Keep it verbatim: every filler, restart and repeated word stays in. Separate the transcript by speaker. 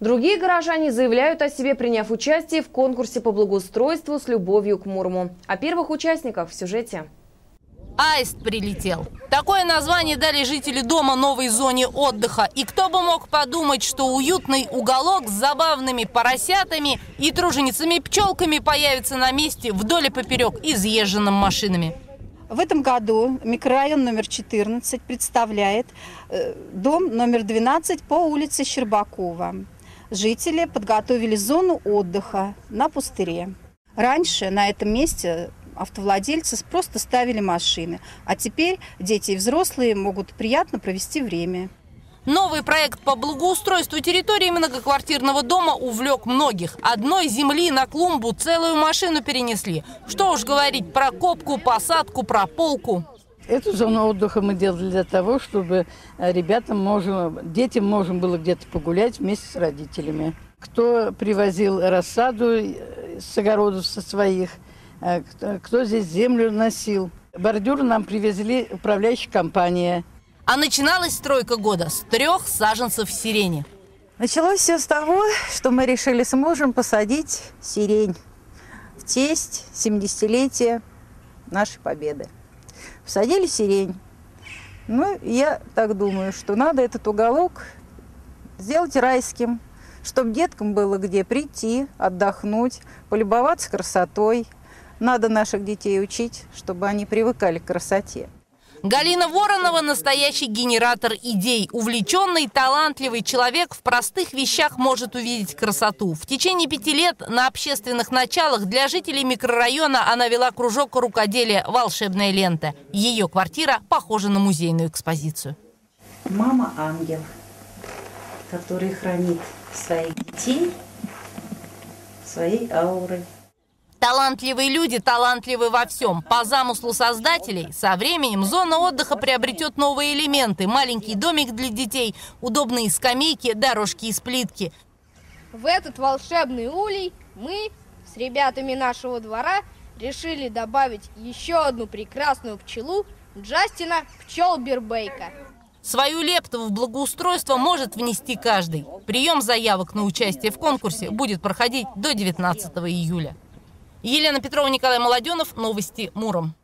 Speaker 1: Другие горожане заявляют о себе, приняв участие в конкурсе по благоустройству «С любовью к Мурому». О первых участниках в сюжете.
Speaker 2: Аист прилетел. Такое название дали жители дома новой зоне отдыха. И кто бы мог подумать, что уютный уголок с забавными поросятами и труженицами-пчелками появится на месте вдоль и поперек, изъезженным машинами.
Speaker 3: В этом году микрорайон номер четырнадцать представляет э, дом номер двенадцать по улице Щербакова. Жители подготовили зону отдыха на пустыре. Раньше на этом месте автовладельцы просто ставили машины, а теперь дети и взрослые могут приятно провести время.
Speaker 2: Новый проект по благоустройству территории многоквартирного дома увлек многих. Одной земли на клумбу целую машину перенесли. Что уж говорить про копку, посадку, прополку.
Speaker 4: Эту зону отдыха мы делали для того, чтобы ребятам, можем, детям можно было где-то погулять вместе с родителями. Кто привозил рассаду с огородов со своих, кто, кто здесь землю носил. Бордюр нам привезли управляющая компания.
Speaker 2: А начиналась стройка года с трех саженцев сирени.
Speaker 5: Началось все с того, что мы решили с мужем посадить сирень в честь семидесятилетия нашей победы. Посадили сирень. Ну, я так думаю, что надо этот уголок сделать райским, чтобы деткам было где прийти, отдохнуть, полюбоваться красотой. Надо наших детей учить, чтобы они привыкали к красоте.
Speaker 2: Галина Воронова – настоящий генератор идей. Увлеченный, талантливый человек в простых вещах может увидеть красоту. В течение пяти лет на общественных началах для жителей микрорайона она вела кружок рукоделия «Волшебная лента». Ее квартира похожа на музейную экспозицию.
Speaker 6: Мама ангел, который хранит своих детей своей аурой.
Speaker 2: Талантливые люди талантливы во всем. По замыслу создателей, со временем зона отдыха приобретет новые элементы. Маленький домик для детей, удобные скамейки, дорожки из плитки.
Speaker 7: В этот волшебный улей мы с ребятами нашего двора решили добавить еще одну прекрасную пчелу Джастина Пчелбербейка.
Speaker 2: Свою лепту в благоустройство может внести каждый. Прием заявок на участие в конкурсе будет проходить до девятнадцатого июля. Елена Петрова, Николай Молоденов. Новости Муром.